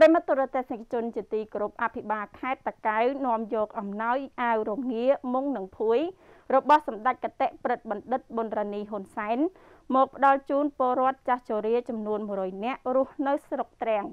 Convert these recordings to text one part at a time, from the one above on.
ริมตุรเตสิกจนจิตีกรบอภิบาลแคตตะไกนอมโยกอำน้อยอาวรงเงี้ยมุ่งหนังพุยรบสมดัดกระเตะปรดบันดัดบนรณีหนไซน์หมกดอลจูนโปรดจักโจเรียจำนวน100เนี้ยรุนสรกแตง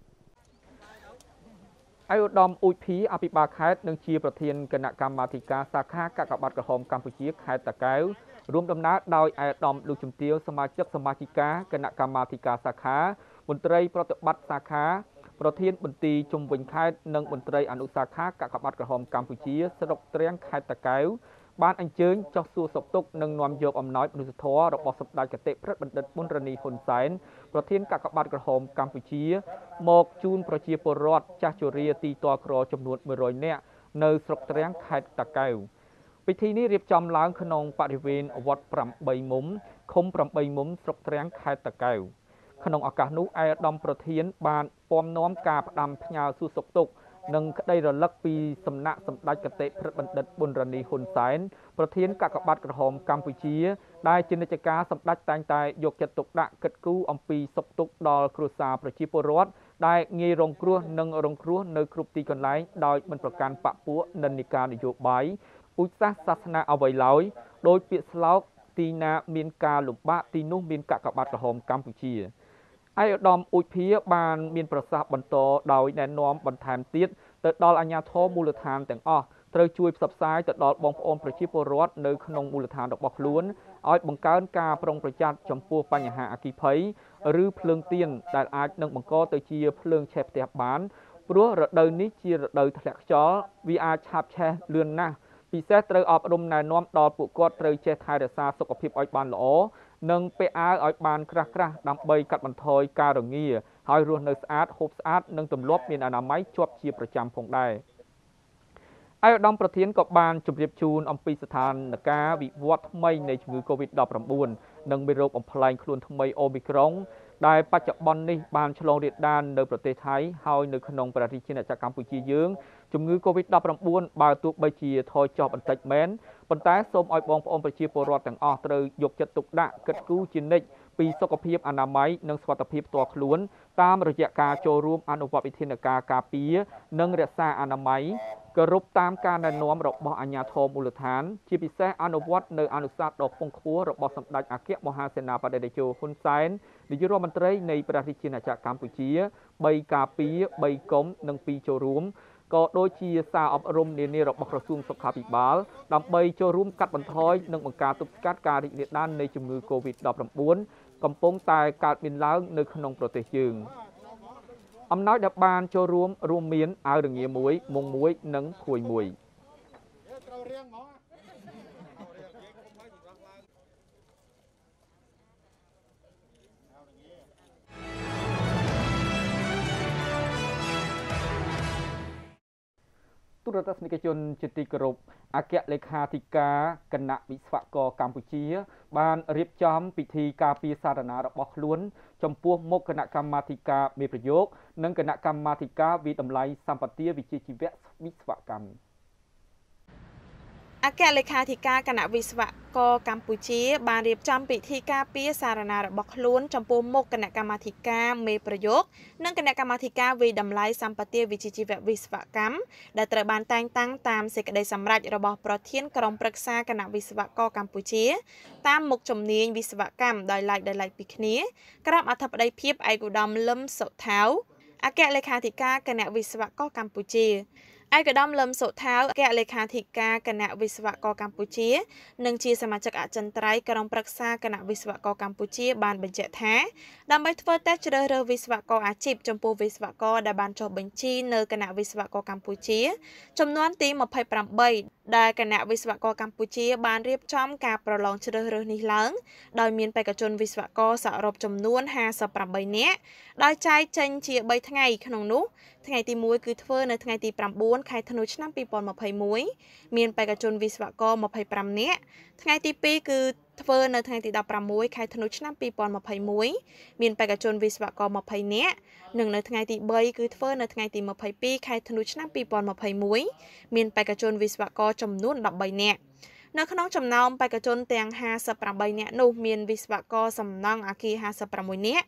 ไออุดมอุยพีอภิบาลแคตนังชีประเทียนคณะกรรมาธิการสาขากากบัตรกระหอมกัมพูชีแคตตะไกรวมดำน้าดอยไออุดมลูกจุมเตียวสมาชิกคณะกรรมาธิการสาขามนตรีปฏิบัติสาขาประเทศบันตีจุมวิญแคตนังมนตรีอนุสาขากากบัตรกระหอมกัมพูชีสรกเตรียงแคตตะไกบ้านอันเชิญจอกสู่ศพตุกนังนวมโยกอมน้อยมนุษย์ทอระบบสัปดาห์กเตะพระบัณฑิตบุญรณีหุนแสนประเทศกากบัตรกระหอมกัมพูชีหมกจูนประเชียปรอดจักจุเรียตีตัวครอจำนวน100เนี่ยในสรกเตรียงแคตตะไกพิธีนี้เรียบจำล้างขนมปฏิเวณวัดปรำใบมุมคมปรำใบมุมสรกเตรียงแคตตะไกขนมอากาศนุไอดอมประเทียนบานปอมน้อมกาดำพญาสุศกตุกนังได้ระลักปีสำนักสำนักกเตะพระบัณฑิตบุญรณีหุนแสนประเทียนกากบัตรกระหอมกัมพูชีได้จินตนาการสำนักแต่งตายยกจัตุกดะกัดกู้อมปีศกตุกดอลครูซาประชีปรสได้เงยรงครัวนังรงครัวในครุปตีกันไลโดยมันประกันปะปัวนันนิการโยบายอุตสาศาสนาเอาไว้ลอยโดยเปียสลาวตีนาเมียนกาหลุบบะตีนุ่มเมียนกากบัตรกระหอมกัมพูชีไอดอมอุยพีบานเมียนประสาบรรโตโดยแนนอมบรรทามติดแต่ดอลอัญญาโทมูลฐานแต่งอ้อเตยช่วยสับสายแต่ดอลบองโอนประชิปรสในขนมมูลฐานดอกบอกล้วนอ้อยบังการกาปรงประจัดจำปัวปัญหาอากิเพยหรือเพลิงเตียนแต่อาจนังบังกอเตยเชียเพลิงแฉบแตกบานเพราะระเดินนี้เชียระเดินแถกจอวีอาชาบแช่เลือนนะปีเสเตยออกรมนายน้อมดอลปุกอดเตยเชไทยเดซาสกปรกอ้อยบานหล่อนังเปอาอ้อยบานกระดำใบกัดบันทอยการงเงียหอยรวนในสะอาดหบสะอาดนังตุ่มลบมีอนามัยชวบเชียประจำพงได้ไอ้ดอมประเทียนกับบานจุดเรียบชูนอมปีสถานนกาวิวัฒไม่ในជំងឺ COVID-19 นังไปโรคอมพลายคลุนทำไมโอมิครองได้ปัจจุบันนี้บานฉลองเรียดด้านในประเทศไทยหอยในขนมประเทศจีนจากกัมพูชียืงជំងឺ COVID-19 บาตุกใบเชียทอยจอบอันติดแมนปัญแต่ส้มอ้อยบองพระองค์ประชีปรอดต่างออกเตยยกจัดตุกดะกัดกู้จินนิกปีสกปรกอนามัยนังสวัสดิภาพตัวขลุ่นตามระยะการโจรวมอนุวัตวิทยากากาปีนังรักษาอนามัยกรุบตามการแนะนำระบบอัญญาโทมูลฐานที่พิเศษอนุวัตในอนุสาสตร์ดอกพงคัวระบบสำนักอาเกียมหาเสนาประเดชโจคุณไซน์ดิจิรัลมันเตรในประเทศจีนจากกัมพูชีใบกาปีใบกลมนังปีโจรวมก็โดยชีสาอบรมในระบบกระทรวงสุขภาพบาลดำใบโจรวมกัดบันทอยนังบังการตุกกัดการดิเด้านในជំងឺ COVID-19 កំពុងតែកើតមានឡើងនៅក្នុងប្រទេសយើងអំណោយដែលបានចូលរួមមានអាវរងាមួយមុងមួយនិងភួយមួយទូរទស្សនិកជនជាទីគោរពអគ្គលេខាធិការគណៈវិស្វករកម្ពុជាបានរៀបចំពិធីការពារសារណារបស់ខ្លួនចំពោះមុខគណៈកម្មាធិការមេប្រយោគនិងគណៈកម្មាធិការវិតម្លៃសម្បទាវិជ្ជាជីវៈវិស្វកម្មអគ្គលេខាធិការគណៈវិស្វករកម្ពុជាបានរៀបចំពិធីការពារសារណារបស់ខ្លួនចំពោះមុខគណៈកម្មាធិការមេប្រយោគនិងគណៈកម្មាធិការវិតម្លៃសម្បទាវិជ្ជាជីវៈវិស្វកម្មដែលត្រូវបានតែងតាំងតាមសេចក្តីសម្រេចរបស់ប្រធានក្រុមប្រឹក្សាគណៈវិស្វករកម្ពុជាតាមមុខជំនាញវិស្វកម្មដោយឡែកពីគ្នាក្រោមអធិបតីភាពឯកឧត្តមលឹមសុថាវអគ្គលេខាធិការគណៈវិស្វករកម្ពុជាឯកឧត្តមលឹមសុថាវអគ្គលេខាធិការគណៈវិស្វករកម្ពុជានិងជាសមាជិកអចិន្ត្រៃយ៍ក្រុមប្រឹក្សាគណៈវិស្វករកម្ពុជាបានបញ្ជាក់ថាដើម្បីធ្វើតេស្តជ្រើសរើសវិស្វករអាជីពចំពោះវិស្វករដែលបានចុះបញ្ជីនៅគណៈវិស្វករកម្ពុជាចំនួនទី28ដែលគណៈវិស្វករកម្ពុជាបានរៀបចំការប្រឡងជ្រើសរើសនេះឡើងដោយមានបេក្ខជនវិស្វករសរុបចំនួន58នាក់ដោយចែកចេញជា3ថ្ងៃក្នុងនោះថ្ងៃទី1គឺធ្វើនៅថ្ងៃទី9ខែធ្នូឆ្នាំ2021មានបេក្ខជនវិស្វករ25នាក់ថ្ងៃទី2គឺធ្វើនៅថ្ងៃទី16ខែធ្នូឆ្នាំ2021មានបេក្ខជនវិស្វករ20នាក់និងនៅថ្ងៃទី3គឺធ្វើនៅថ្ងៃទី22ខែធ្នូឆ្នាំ2021មានបេក្ខជនវិស្វករចំនួន13នាក់នៅក្នុងចំណោមបេក្ខជនទាំង58នាក់នោះមានវិស្វករសំណង់អគារ56នាក់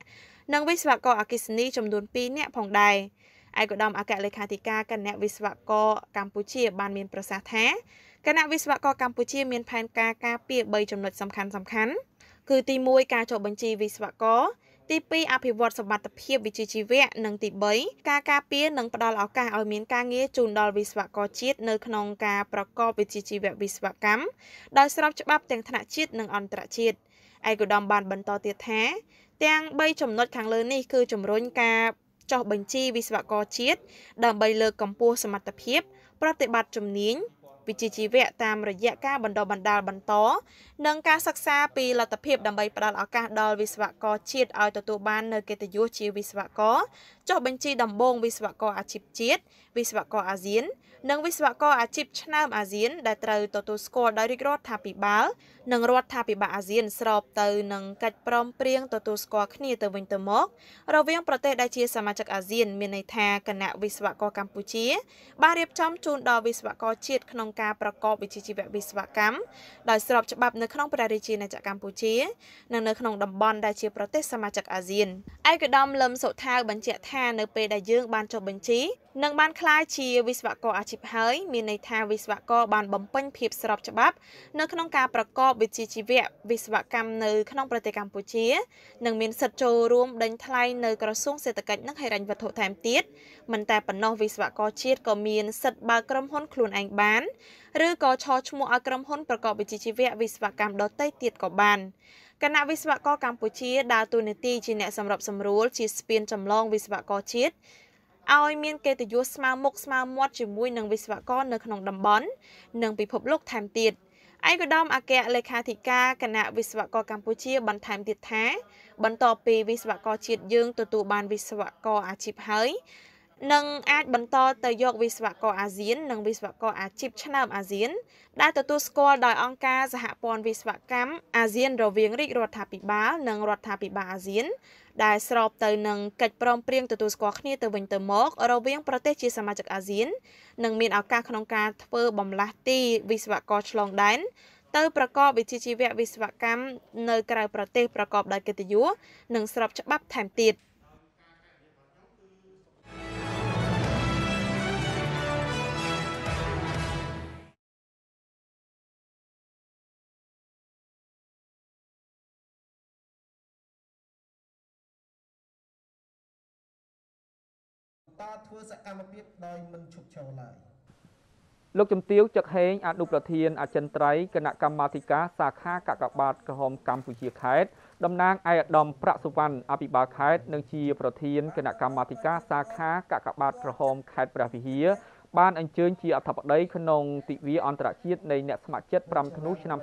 និងវិស្វករអគ្គិសនីចំនួន2នាក់ផងដែរឯកឧត្តមអគ្គលេខាធិការគណៈវិស្វករកម្ពុជាបានមានប្រសាសន៍ថាគណៈវិស្វករកម្ពុជាមានផែនការការពារ3ចំណុចសំខាន់គឺទី1ការចុះបញ្ជីវិស្វករទី2អភិវឌ្ឍសមត្ថភាពវិជ្ជាជីវៈនិងទី3ការការពារនិងផ្តល់ឱកាសឲ្យមានការងារជូនដល់វិស្វករជាតិនៅក្នុងការប្រកបវិជ្ជាជីវៈវិស្វកម្មដោយស្របច្បាប់ទាំងថ្នាក់ជាតិនិងអន្តរជាតិឯកឧត្តមបានបន្តទៀតថាទាំង3ចំណុចខាងលើនេះគឺជំរុញការចុះបញ្ជីវិស្វករជាតិដើម្បីលើកកម្ពស់សមត្ថភាពប្រតិបត្តិជំនាញវិជ្ជាជីវៈតាមរយៈការបណ្ដុះបណ្ដាលបន្តនិងការសិក្សាពីលទ្ធភាពដើម្បីផ្ដល់ឱកាសដល់វិស្វករជាតិឲ្យទទួលបាននូវកិត្តិយសជាវិស្វករចុះបញ្ជីដំបូងវិស្វករអាជីពជាតិវិស្វករអាស៊ាននិងវិស្វករអាជីពឆ្នើមអាស៊ានដែលត្រូវទទួលស្គាល់ដោយរាជរដ្ឋាភិបាលនិងរដ្ឋាភិបាលអាស៊ានស្របទៅនឹងកិច្ចព្រមព្រៀងទទួលស្គាល់គ្នាទៅវិញទៅមករវាងប្រទេសដែលជាសមាជិកអាស៊ានមានន័យថាគណៈវិស្វករកម្ពុជាបានរៀបចំជូនដល់វិស្វករជាតិក្នុងការប្រកបវិជ្ជាជីវៈវិស្វកម្មដោយស្របច្បាប់នៅក្នុងព្រះរាជាណាចក្រកម្ពុជានិងនៅក្នុងតំបន់ដែលជាប្រទេសសមាជិកអាស៊ានឯកឧត្តមលឹមសុថាវបញ្ជាក់ថានៅពេលដែលយើងបានចុះបញ្ជីនិងបានក្លាយជាវិស្វករអាជីពហើយមានន័យថាវិស្វករបានបំពេញភាពស្របច្បាប់នៅក្នុងការប្រកបវិជ្ជាជីវៈវិស្វកម្មនៅក្នុងប្រទេសកម្ពុជានិងមានសិទ្ធិចូលរួមដេញថ្លៃនៅក្រសួងសេដ្ឋកិច្ចនិងហិរញ្ញវត្ថុថែមទៀតមិនតែប៉ុណ្ណោះវិស្វករជាតិក៏មានសិទ្ធិបើកក្រុមហ៊ុនខ្លួនឯងបានឬក៏ឆឈ្មោះឲ្យក្រុមហ៊ុនប្រកបវិជ្ជាជីវៈវិស្វកម្មដទៃទៀតក៏បានគណៈវិស្វករកម្ពុជាដើរតួនាទីជាអ្នកសម្របសម្រួលជាស្ពានចម្លងវិស្វករជាតិឲ្យមានកិត្តិយសស្មើមុខស្មើមាត់ជាមួយនឹងវិស្វករនៅក្នុងតំបន់និងពិភពលោកថែមទៀតឯកឧត្តមអគ្គលេខាធិការគណៈវិស្វករកម្ពុជាបន្ថែមទៀតថាបន្ទាប់ពីវិស្វករជាតិយើងទទួលបានវិស្វករអាជីពហើយនឹងអាចបន្តទៅយកវិស្វករអាស៊ាននិងវិស្វករអាជីពឆ្នើមអាស៊ានដែលទទួលស្គាល់ដោយអង្គការសហព័ន្ធវិស្វកម្មអាស៊ានរវាងរាជរដ្ឋាភិបាលនិងរដ្ឋាភិបាលអាស៊ានដែលស្របទៅនឹងកិច្ចព្រមព្រៀងទទួលស្គាល់គ្នាទៅវិញទៅមករវាងប្រទេសជាសមាជិកអាស៊ាននិងមានឱកាសក្នុងការធ្វើបម្លាស់ទីវិស្វករឆ្លងដែនទៅប្រកបវិជ្ជាជីវៈវិស្វកម្មនៅក្រៅប្រទេសប្រកបដោយកិត្តិយសនិងស្របច្បាប់ថែមទៀតតធ្វើសកម្មភាពដោយមិនឈប់ឈរឡើយលោកជំទាវចឹកហេងអនុប្រធានអចិន្ត្រៃយ៍គណៈកម្មាធិការសាខាកាកបាទក្រហមកម្ពុជាខេត្តតំណាងឯកឧត្តមប្រាក់សុវណ្ណអភិបាលខេត្តនិងជាប្រធានគណៈកម្មាធិការសាខាកាកបាទក្រហមខេត្តព្រះវិហារបានអញ្ជើញជាអធិបតីក្នុងទិវាអន្តរជាតិនៃអ្នកស្ម័គ្រចិត្ត5ធ្នូឆ្នាំ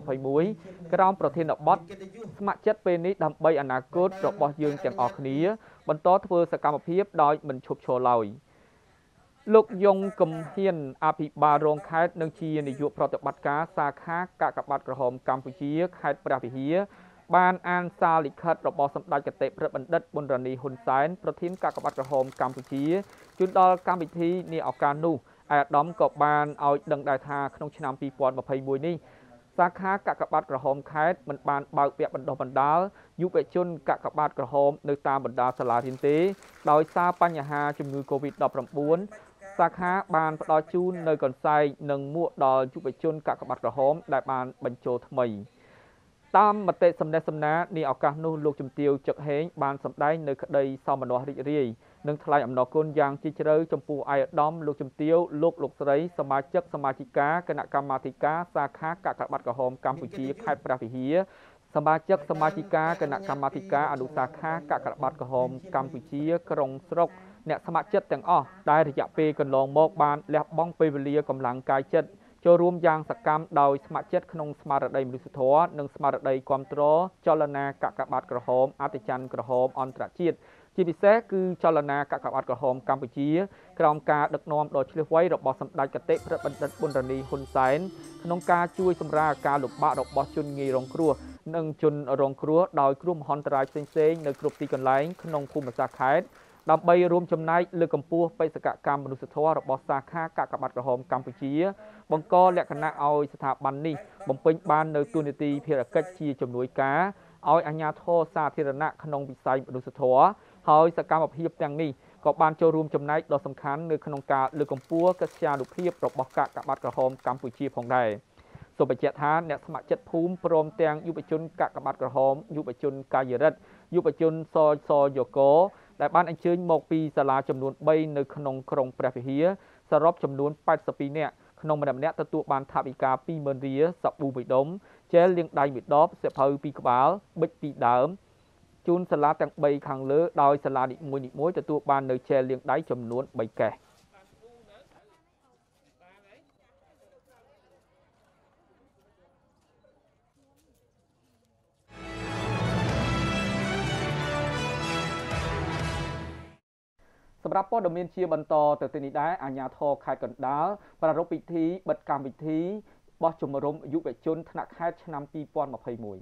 2021ក្រោមប្រធានបទស្ម័គ្រចិត្តពេលនេះដើម្បីអនាគតរបស់យើងទាំងអស់គ្នាបន្តធ្វើសកម្មភាពដោយមិនឈប់ឈរឡើយលោកយងកំហ៊ានអភិបាលរងខេត្តនិងជានាយកប្រតិបត្តិការសាខាកាកបាទក្រហមកម្ពុជាខេត្តព្រះវិហារបានអានសារលិខិតរបស់សម្ដេចគតិព្រឹទ្ធបណ្ឌិតប៊ុនរ៉ានីហ៊ុនសែនប្រធានកាកបាទក្រហមកម្ពុជាជូនដល់កម្មវិធីនាឱកាសនោះឯកឧត្តមក៏បានឲ្យដឹងដែរថាក្នុងឆ្នាំ2021នេះសាខាកាកបាទក្រហមខេត្តមិនបានបើកវគ្គបណ្ដុះបណ្ដាលយុវជនកាកបាទក្រហមនៅតាមបណ្ដាសាលារៀនទេដោយសារបញ្ហាជំងឺ Covid-19 សាខាបានផ្ដល់ជូននៅកន្សែងនិងមួកដល់យុវជនកាកបាទក្រហមដែលបានបញ្ចូលថ្មីតាមមតិសំណេះសំណាលនាឱកាសនោះលោកជំទាវចឹកហេងបានសម្ដែងនៅក្តីសោមនស្សរីករាយនិងថ្លែងអំណរគុណយ៉ាងជ្រាលជ្រៅចំពោះឯកឧត្តមលោកជំទាវលោកស្រីសមាជិកសមាជិកាគណៈកម្មាធិការសាខាកាកបាទក្រហមកម្ពុជាខេត្តព្រះវិហារសមាជិកសមាជិកាគណៈកម្មាធិការអនុសាខាកាកបាទក្រហមកម្ពុជាក្រុងស្រុកអ្នកស្ម័គ្រចិត្តទាំងអស់ដែលរយៈពេលកន្លងមកបានលះបង់ពេលវេលាកម្លាំងកាយចិត្តចូលរួមយ៉ាងសកម្មដោយស្ម័គ្រចិត្តក្នុងស្មារតីមនុស្សធម៌និងស្មារតីគាំទ្រចលនាកាកបាទក្រហមអត្តច័ន្ទក្រហមអន្តរជាតិជាពិសេសគឺចលនាកាកបាទក្រហមកម្ពុជាក្រោមការដឹកនាំដ៏ឈ្លាសវៃរបស់សម្ដេចគតិព្រឹទ្ធបណ្ឌិតប៊ុនរ៉ានីហ៊ុនសែនក្នុងការជួយសម្រាលការលំបាករបស់ជនងាយរងគ្រោះនិងជនរងគ្រោះដោយគ្រោះមហន្តរាយផ្សេងៗនៅគ្រប់ទីកន្លែងក្នុងភូមិសាស្ត្រខេត្តដើម្បីរួមចំណែកលើកកម្ពស់បេសកកម្មមនុស្សធម៌របស់សាខាកាកបាទក្រហមកម្ពុជាបង្កលក្ខណៈឲ្យស្ថាប័ននេះបំពេញបាននៅទូនាទីភារកិច្ចជាជំនួយការឲ្យអាជ្ញាធរសាធារណៈក្នុងវិស័យមនុស្សធម៌ហើយសកម្មភាពទាំងនេះក៏បានចូលរួមចំណែកដ៏សំខាន់នៅក្នុងការលើកកម្ពស់កិត្យានុភាពរបស់កាកបាទក្រហមកម្ពុជាផងដែរសូមបញ្ជាក់ថាអ្នកស្ម័គ្រចិត្តភូមិព្រមទាំងយុវជនកាកបាទក្រហមយុវជនកាយរិទ្ធយុវជនសយកដែលបានអញ្ជើញមកពីសាលាចំនួន3នៅក្នុងក្រុងព្រះវិហារសរុបចំនួន82នាក់ក្នុងម្នាក់ទទួលបានថវិកា 20000 រៀលសាប៊ូ1ដុំជែលលាងដៃ1ដបសៀវភៅ2ក្បាលប៊ិច2ដើមជូនសាលាទាំង3ខាងលើដោយសាលានីមួយទទួលបាននៅជែលលាងដៃចំនួន3កេសសម្រាប់ព័ត៌មានជាបន្តទៅទីនេះដែរអាជ្ញាធរខេត្តកណ្ដាលប្រារព្ធពិធីបិទកម្មវិធីបោះជំរំយុវជនថ្នាក់ខេត្តឆ្នាំ2021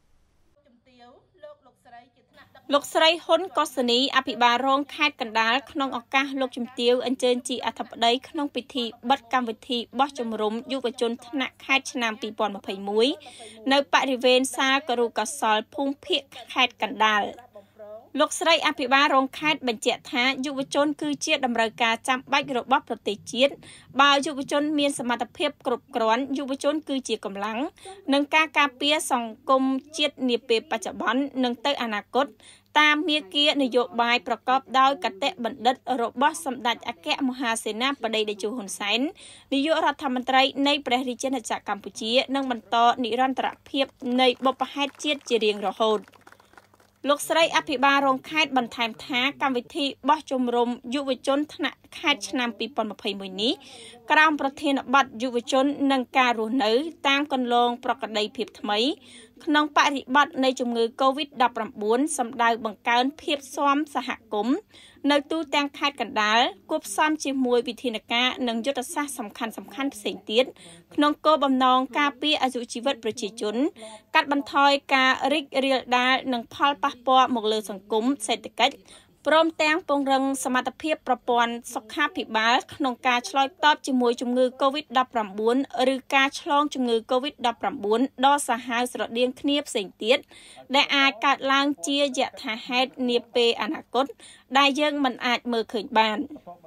លោកស្រីហ៊ុនកុសនីអភិបាលរងខេត្តកណ្ដាលក្នុងឱកាសលោកជំទាវអញ្ជើញជាអធិបតីក្នុងពិធីបិទកម្មវិធីបោះជំរំយុវជនថ្នាក់ខេត្តឆ្នាំ2021នៅបរិវេណសាលគរុកោសលភូមិភាគខេត្តកណ្ដាលលោកស្រីអភិបាលរងខេត្តបញ្ជាក់ថាយុវជនគឺជាតម្រូវការចាំបាច់របស់ប្រទេសជាតិបើយុវជនមានសមត្ថភាពគ្រប់គ្រាន់យុវជនគឺជាកម្លាំងនិងការការពារសង្គមជាតិនាពេលបច្ចុប្បន្ននិងទៅអនាគតតាមមាគ៌ានយោបាយប្រកបដោយកតេបណ្ឌិតរបស់សម្ដេចអគ្គមហាសេនាបតីតេជោហ៊ុនសែននាយករដ្ឋមន្ត្រីនៃព្រះរាជាណាចក្រកម្ពុជានិងបន្តនិរន្តរភាពនៃបុព្វហេតុជាតិជារៀងរហូតលោកស្រីអភិបាលរងខេត្តបន្ថែមថាកម្មវិធីបោះជំរំយុវជនថ្នាក់ខេត្តឆ្នាំ2021នេះក្រោមប្រធានបទយុវជននិងការរស់នៅតាមគន្លងប្រក្រតីភាពថ្មីក្នុងបរិបទនៃជំងឺ Covid-19 សម្ដៅបង្កើនភាពស៊ាំសហគមន៍នៅទូទាំងខេត្តកណ្ដាលគួបផ្សំជាមួយវិធានការនិងយុទ្ធសាស្ត្រសំខាន់ផ្សេងទៀតក្នុងគោលបំណងការពារអាយុជីវិតប្រជាជនកាត់បន្ថយការរីករាលដាលនិងផលប៉ះពាល់មកលើសង្គមសេដ្ឋកិច្ចព្រមទាំងពង្រឹងសមត្ថភាពប្រព័ន្ធសុខាភិបាលក្នុងការឆ្លើយតបជាមួយជំងឺ Covid-19 ឬការឆ្លងជំងឺ Covid-19 ដ៏សាហាវស្រដៀងគ្នាផ្សេងទៀតដែលអាចកើតឡើងជាយថាហេតុនាពេលអនាគតដែលយើងមិនអាចមើលឃើញបាន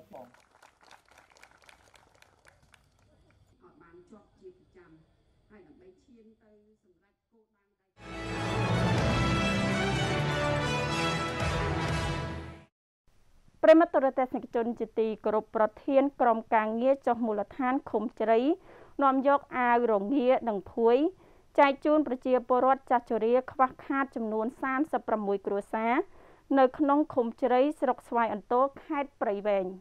ប្រិមត្តរទស្សនិកជនជាទីគោរពប្រធានក្រុមការងារចុះមូលដ្ឋានឃុំជ្រៃនាំយកអាវរងានិងភួយចែកជូនប្រជាពលរដ្ឋចាស់ជរាខ្វះខាតចំនួន36គ្រួសារនៅក្នុងឃុំជ្រៃស្រុកស្វាយអន្ទោខេត្តព្រៃវែង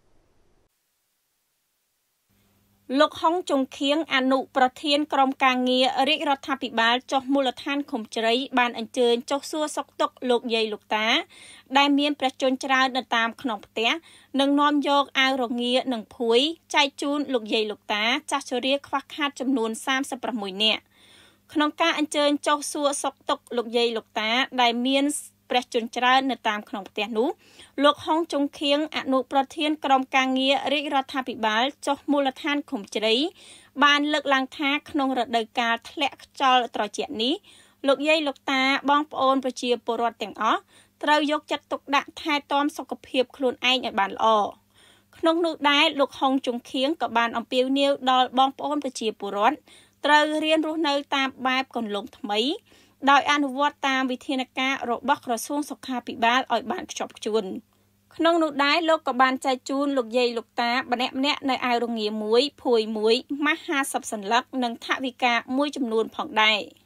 លោកហុងជុងខៀងអនុប្រធានក្រុមការងាររាជរដ្ឋាភិបាលចុះមូលដ្ឋានឃុំជ្រៃបានអញ្ជើញចុះសួរសុខទុក្ខលោកយាយលោកតាដែលមានព្រះជន្មច្រើននៅតាមក្នុងផ្ទះនិងនាំយកអាវរងានិងភួយចែកជូនលោកយាយលោកតាចាស់ជរាខ្វះខាតចំនួន36នាក់ក្នុងការអញ្ជើញចុះសួរសុខទុក្ខលោកយាយលោកតាដែលមានព្រះជន្មច្រើននៅតាមក្នុងផ្ទះនោះលោកហុងជុងខៀងអនុប្រធានក្រុមការងាររាជរដ្ឋាភិបាលចុះមូលដ្ឋានឃុំជ្រៃបានលើកឡើងថាក្នុងរដូវកាលធ្លាក់ខ្យល់ត្រជាក់នេះលោកយាយលោកតាបងប្អូនប្រជាពលរដ្ឋទាំងអស់ត្រូវយកចិត្តទុកដាក់ថែទាំសុខភាពខ្លួនឯងឲ្យបានល្អក្នុងនោះដែរលោកហុងជុងខៀងក៏បានអំពាវនាវដល់បងប្អូនប្រជាពលរដ្ឋត្រូវរៀនរស់នៅតាមបែបគន្លងថ្មីដោយអនុវត្តតាមវិធានការរបស់ក្រសួងសុខាភិបាលឲ្យបានខ្ជាប់ខ្ជួនក្នុងនោះដែរលោកក៏បានចែកជូនលោកយាយលោកតាម្នាក់នៅអាវរងាមួយភួយមួយម៉ាស់50សន្លឹកនិងថវិកាមួយចំនួនផងដែរ